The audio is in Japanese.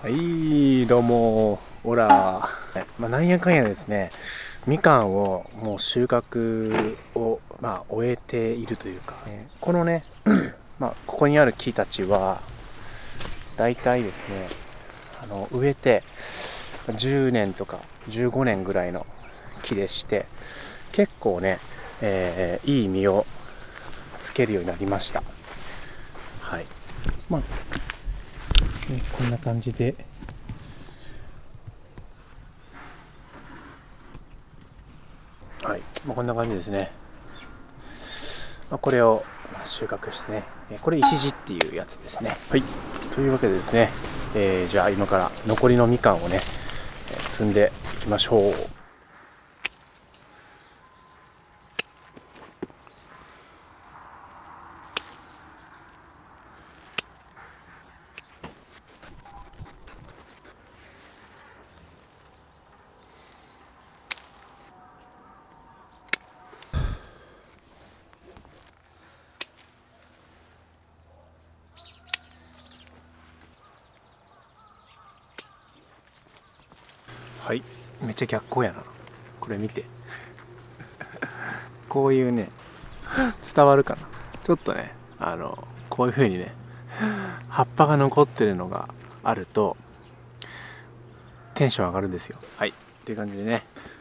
はい、どうも、オラ。なんやかんやですね、みかんをもう収穫を、終えているというか、このね、ここにある木たちは、だいたいですね、植えて10年とか15年ぐらいの木でして、結構ね、いい実をつけるようになりました。はい。こんな感じで、はい、こんな感じですね。これを収穫してね、これ石地っていうやつですね。はい、というわけでですね、じゃあ今から残りのみかんをね、摘んでいきましょう。はい、めっちゃ逆光やな。これ見て。こういうね、伝わるかな。ちょっとね、こういう風にね、葉っぱが残ってるのがあるとテンション上がるんですよ。はい、っていう感じでね、